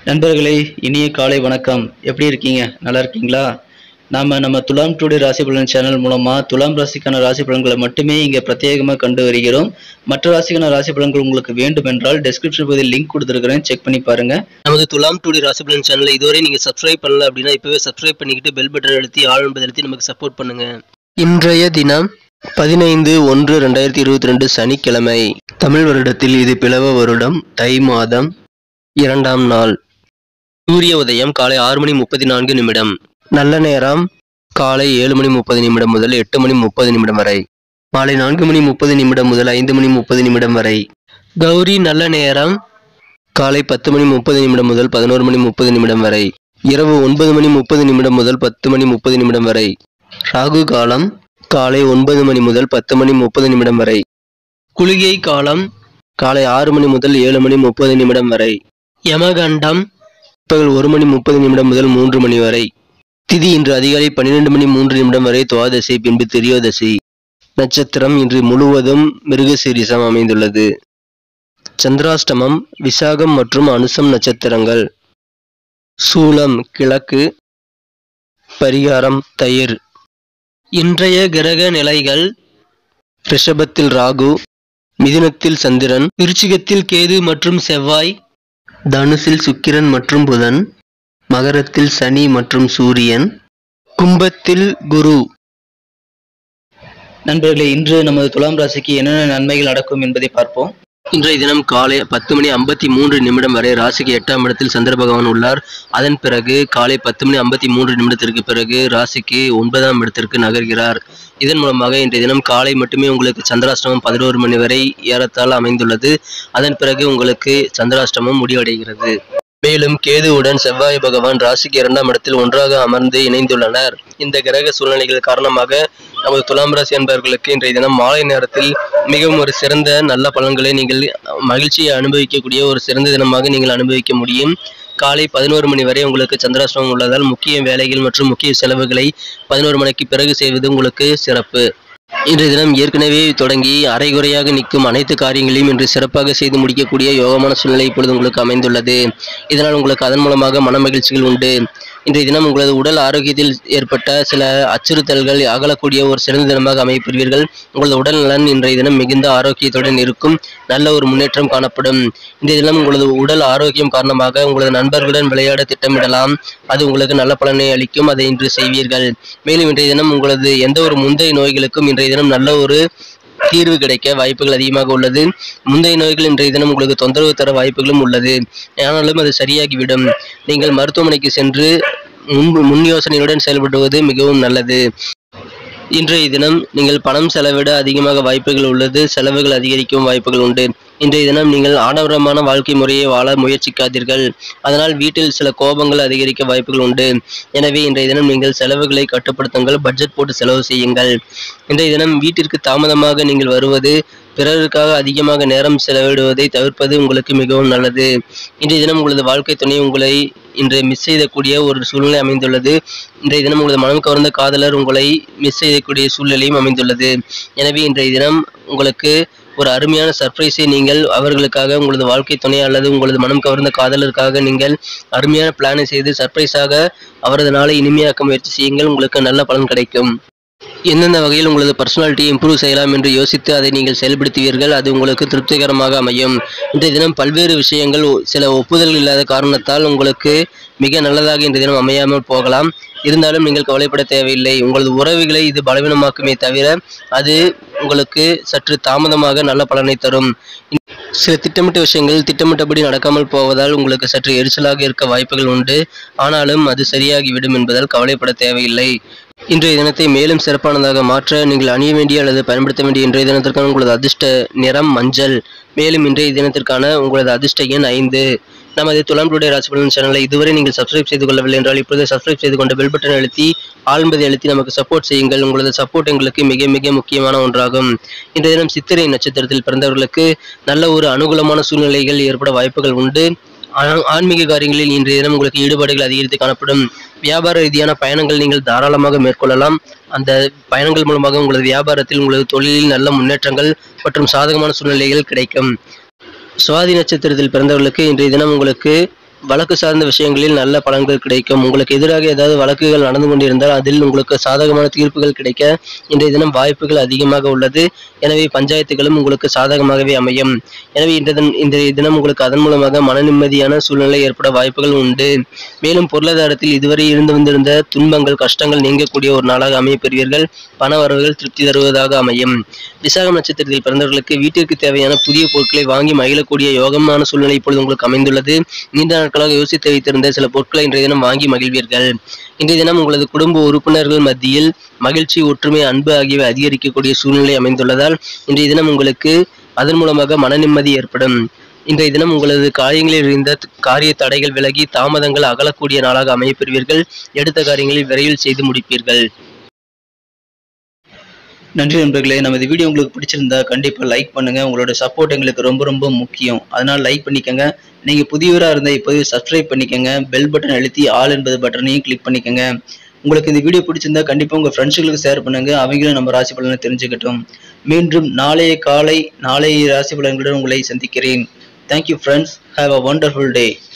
நண்பர்களே, இனிய காலை வணக்கம். எப்படி இருக்கீங்க? நல்லா இருக்கீங்களா? நம்ம துலாம் டுடே ராசி பலன் சேனல் மூலமா துலாம் ராசிக்கான ராசி பலன்களை மட்டுமே இங்க பிரத்யேகமா கண்டு வருகிறோம். மற்ற ராசிக்கான ராசி பலன்கள் உங்களுக்கு வேண்டும் என்றால் டெஸ்கிரிப்ஷன் பகுதியில் லிங்க் கொடுத்துருக்கிறேன், செக் பண்ணி பாருங்க. நமது துலாம் டுடே ராசி பலன் சேனலை இதுவரை நீங்க சப்ஸ்கிரைப் பண்ணல அப்படின்னா இப்பவே சப்ஸ்கிரைப் பண்ணிக்கிட்டு பெல் பட்டன் அழுத்தி ஆல் என்பதை அழுத்தி நமக்கு சப்போர்ட் பண்ணுங்க. இன்றைய தினம் 15/1/2022 சனிக்கிழமை. தமிழ் வருடத்தில் இது பிளவ வருடம், தை மாதம் 2ஆம் நாள். சூரிய உதயம் காலை 6:34 நல்ல நேரம் காலை 7:30 முதல் 8:30 வரை. மாலை 4:30 முதல் 5:30 வரை. கௌரி நல்ல நேரம் காலை 10:30 முதல் 11:30 வரை. இரவு 9:30 முதல் 10:30 வரை. ராகு காலம் காலை 9 மணி முதல் 10:30 வரை. குளிகை காலம் காலை 6 மணி முதல் 7:30 வரை. யமகண்டம் பகல் 1:30 முதல் 3 மணி வரை. திதி இன்று அதிகாலை 12:03 வரை துவாதசி, பின்பு திரியோதசி. நட்சத்திரம் இன்று முழுவதும் மிருகசீரிஷம் அமைந்துள்ளது. சந்திராஷ்டமம் விசாகம் மற்றும் அனுசம் நட்சத்திரங்கள். சூலம் கிழக்கு. பரிகாரம் தயிர். இன்றைய கிரக நிலைகள்: ரிஷபத்தில் ராகு, மிதுனத்தில் சந்திரன், விருச்சிகத்தில் கேது மற்றும் செவ்வாய், தனுசில் சுக்கிரன் மற்றும் புதன், மகரத்தில் சனி மற்றும் சூரியன், கும்பத்தில் குரு. நண்பர்களே, இன்று நமது துலாம் ராசிக்கு என்னென்ன நன்மைகள் நடக்கும் என்பதை பார்ப்போம். இன்றைய தினம் காலை 10:53 வரை ராசிக்கு 8ஆம் இடத்தில் சந்திர பகவான் உள்ளார். அதன் பிறகு காலை 10:53 பிறகு ராசிக்கு 9ஆம் இடத்திற்கு நகர்கிறார். இதன் மூலமாக இன்றைய தினம் காலை மட்டுமே உங்களுக்கு சந்திராஷ்டமம் 11 மணி வரை ஏறத்தாழ அமைந்துள்ளது. அதன் பிறகு உங்களுக்கு சந்திராஷ்டமம் முடிவடைகிறது. மேலும் கேதுவுடன் செவ்வாய் பகவான் ராசிக்கு 2ஆம் இடத்தில் ஒன்றாக அமர்ந்து இணைந்துள்ளனர். இந்த கிரக சூழ்நிலைகள் காரணமாக நமது துலாம் ராசி என்பவர்களுக்கு இன்றைய தினம் மாலை நேரத்தில் மிகவும் ஒரு சிறந்த நல்ல பலன்களை நீங்கள் மகிழ்ச்சியை அனுபவிக்கக்கூடிய ஒரு சிறந்த தினமாக நீங்கள் அனுபவிக்க முடியும். காலை 11 மணி வரை உங்களுக்கு சந்திராஷ்டமம் உள்ளதால் முக்கிய வேலைகள் மற்றும் முக்கிய செலவுகளை 11 மணிக்கு பிறகு செய்வது உங்களுக்கு சிறப்பு. இன்றைய தினம் ஏற்கனவே தொடங்கி அரைகுறையாக நிற்கும் அனைத்து காரியங்களையும் இன்று சிறப்பாக செய்து முடிக்கக்கூடிய யோகமான சூழ்நிலை இப்பொழுது உங்களுக்கு அமைந்துள்ளது. இதனால் உங்களுக்கு அதன் மூலமாக மன மகிழ்ச்சிகள் உண்டு. இன்றைய தினம் உங்களது உடல் ஆரோக்கியத்தில் ஏற்பட்ட சில அச்சுறுத்தல்கள் அகலக்கூடிய ஒரு சிறந்த தினமாக அமைப்பெறுவீர்கள். உங்களது உடல் நலன் இன்றைய தினம் மிகுந்த ஆரோக்கியத்துடன் இருக்கும். நல்ல ஒரு முன்னேற்றம் காணப்படும். இன்றைய தினம் உங்களது உடல் ஆரோக்கியம் காரணமாக உங்களது நண்பர்களுடன் விளையாட திட்டமிடலாம். அது உங்களுக்கு நல்ல பலனை அளிக்கும். அதை இன்று செய்வீர்கள். மேலும் இன்றைய தினம் உங்களது எந்த ஒரு முந்தைய நோய்களுக்கும் இன்றைய தினம் நல்ல ஒரு தீர்வு கிடைக்க வாய்ப்புகள் அதிகமாக உள்ளது. முந்தைய நோய்கள் இன்றைய தினம் உங்களுக்கு தொந்தரவு தர வாய்ப்புகளும் உள்ளது. ஆனாலும் அது சரியாகிவிடும். நீங்கள் மருத்துவமனைக்கு சென்று முன் யோசனையுடன் செயல்படுவது மிகவும் நல்லது. இன்றைய தினம் நீங்கள் பணம் செலவிட அதிகமாக வாய்ப்புகள் உள்ளது. செலவுகள் அதிகரிக்கும் வாய்ப்புகள் உண்டு. இன்றைய தினம் நீங்கள் ஆடம்பரமான வாழ்க்கை முறையை வாழ முயற்சிக்காதீர்கள். அதனால் வீட்டில் சில கோபங்கள் அதிகரிக்க வாய்ப்புகள் உண்டு. எனவே இன்றைய தினம் நீங்கள் செலவுகளை கட்டுப்படுத்துங்கள். பட்ஜெட் போட்டு செலவு செய்யுங்கள். இன்றைய தினம் வீட்டிற்கு தாமதமாக நீங்கள் வருவது, பிறருக்காக அதிகமாக நேரம் செலவிடுவதை தவிர்ப்பது உங்களுக்கு மிகவும் நல்லது. இன்றைய தினம் உங்களது வாழ்க்கை துணை உங்களை இன்றைய மிஸ் செய்யக்கூடிய ஒரு சூழ்நிலை அமைந்துள்ளது. இன்றைய தினம் உங்களது மனம் கவர்ந்த காதலர் உங்களை மிஸ் செய்யக்கூடிய சூழ்நிலையும் அமைந்துள்ளது. எனவே இன்றைய தினம் உங்களுக்கு ஒரு அருமையான சர்ப்ரைஸை நீங்கள் அவர்களுக்காக, உங்களது வாழ்க்கை துணை அல்லது உங்களது மனம் கவர்ந்த காதலருக்காக நீங்கள் அருமையான பிளானை செய்து சர்ப்ரைஸாக அவரது நாளை இனிமையாக்க முயற்சி செய்யுங்கள். உங்களுக்கு நல்ல பலன் கிடைக்கும். எந்தெந்த வகையில் உங்களது பர்சனாலிட்டியை இம்ப்ரூவ் செய்யலாம் என்று யோசித்து அதை நீங்கள் செயல்படுத்துவீர்கள். அது உங்களுக்கு திருப்திகரமாக அமையும். இன்றைய தினம் பல்வேறு விஷயங்கள் சில ஒப்புதல் இல்லாத காரணத்தால் உங்களுக்கு மிக நல்லதாக இன்றைய தினம் அமையாமல் போகலாம். இருந்தாலும் நீங்கள் கவலைப்பட தேவையில்லை. உங்களது உறவுகளை இது பலவீனமாக்குமே தவிர அது உங்களுக்கு சற்று தாமதமாக நல்ல பலனை தரும். சில திட்டமிட்ட விஷயங்கள் திட்டமிட்டபடி நடக்காமல் போவதால் உங்களுக்கு சற்று எரிச்சலாக இருக்க வாய்ப்புகள் உண்டு. ஆனாலும் அது சரியாகிவிடும் என்பதால் கவலைப்பட தேவையில்லை. இன்றைய தினத்தை மேலும் சிறப்பானதாக மாற்ற நீங்கள் அணிய வேண்டிய அல்லது பயன்படுத்த வேண்டிய இன்றைய தினத்திற்கான உங்களது அதிர்ஷ்ட நிறம் மஞ்சள். மேலும் இன்றைய தினத்திற்கான உங்களது அதிர்ஷ்ட எண் 5. நமது துலாம் டுடே ராசி பலன் சேனலை இதுவரை நீங்கள் சப்ஸ்கிரைப் செய்து கொள்ளவில்லை என்றால் இப்பொழுது சப்ஸ்கிரைப் செய்து கொண்ட பெல் பட்டன் அழுத்தி ஆல் என்பதை அழுத்தி நமக்கு சப்போர்ட் செய்யுங்கள். உங்களது சப்போர்ட் எங்களுக்கு மிக மிக முக்கியமான ஒன்றாகும். இன்றைய தினம் சித்திரை நட்சத்திரத்தில் பிறந்தவர்களுக்கு நல்ல ஒரு அனுகூலமான சூழ்நிலைகள் ஏற்பட வாய்ப்புகள் உண்டு. ஆன்மீக காரியங்களில் இன்றைய தினம் உங்களுக்கு ஈடுபாடுகள் அதிகரித்து காணப்படும். வியாபார ரீதியான பயணங்கள் நீங்கள் தாராளமாக மேற்கொள்ளலாம். அந்த பயணங்கள் மூலமாக உங்களது வியாபாரத்தில், உங்களது தொழிலில் நல்ல முன்னேற்றங்கள் மற்றும் சாதகமான சூழ்நிலைகள் கிடைக்கும். சுவாதி நட்சத்திரத்தில் பிறந்தவர்களுக்கு இன்றைய தினம் உங்களுக்கு வழக்கு சார்ந்த விஷயங்களில் நல்ல பலன்கள் கிடைக்கும். உங்களுக்கு எதிராக ஏதாவது வழக்குகள் நடந்து கொண்டிருந்தால் அதில் உங்களுக்கு சாதகமான தீர்ப்புகள் கிடைக்க இன்றைய தினம் வாய்ப்புகள் அதிகமாக உள்ளது. எனவே பஞ்சாயத்துகளும் உங்களுக்கு சாதகமாகவே அமையும். எனவே இன்றைய தினம் உங்களுக்கு அதன் மூலமாக மன நிம்மதியான சூழ்நிலை ஏற்பட வாய்ப்புகள் உண்டு. மேலும் பொருளாதாரத்தில் இதுவரை இருந்து வந்திருந்த துன்பங்கள் கஷ்டங்கள் நீங்கக்கூடிய ஒரு நாளாக அமையப்பெறுவீர்கள். பண வரவுகள் திருப்தி தருவதாக அமையும். விசாகம் நட்சத்திரத்தில் பிறந்தவர்களுக்கு வீட்டிற்கு தேவையான புதிய பொருட்களை வாங்கி மகிழக்கூடிய யோகமான சூழ்நிலை இப்பொழுது உங்களுக்கு அமைந்துள்ளது. நீண்ட நாட்களாக யோசித்து வைத்திருந்த சில பொருட்களை இன்றைய தினம் வாங்கி மகிழ்வீர்கள். இன்றைய தினம் உங்களது குடும்ப உறுப்பினர்கள் மத்தியில் மகிழ்ச்சி, ஒற்றுமை, அன்பு ஆகியவை அதிகரிக்கக்கூடிய சூழ்நிலை அமைந்துள்ளதால் இன்றைய தினம் உங்களுக்கு அதன் மூலமாக மன நிம்மதி ஏற்படும். இன்றைய தினம் உங்களது காரியங்களில் இருந்த காரிய தடைகள் விலகி தாமதங்கள் அகலக்கூடிய நாளாக அமையப்பெறுவீர்கள். எடுத்த காரியங்களில் விரைவில் செய்து முடிப்பீர்கள். நன்றி நண்பர்களே. நமது வீடியோ உங்களுக்கு பிடிச்சிருந்தா கண்டிப்பாக லைக் பண்ணுங்கள். உங்களோட சப்போர்ட் எங்களுக்கு ரொம்ப ரொம்ப முக்கியம். அதனால் லைக் பண்ணிக்கோங்க. நீங்கள் புதியவராக இருந்தால் இப்போது சப்ஸ்கிரைப் பண்ணிக்கோங்க. பெல் பட்டன் அழுத்தி ஆல் என்பது பட்டனையும் கிளிக் பண்ணிக்கோங்க. உங்களுக்கு இந்த வீடியோ பிடிச்சிருந்தா கண்டிப்பாக உங்கள் ஃப்ரெண்ட்ஸுகளுக்கு ஷேர் பண்ணுங்கள். அவங்களும் நம்ம ராசி பலனை தெரிஞ்சுக்கட்டும். மீண்டும் நாளைய ராசி பலன்களுடன் உங்களை சந்திக்கிறேன். Thank you friends. Have a wonderful day.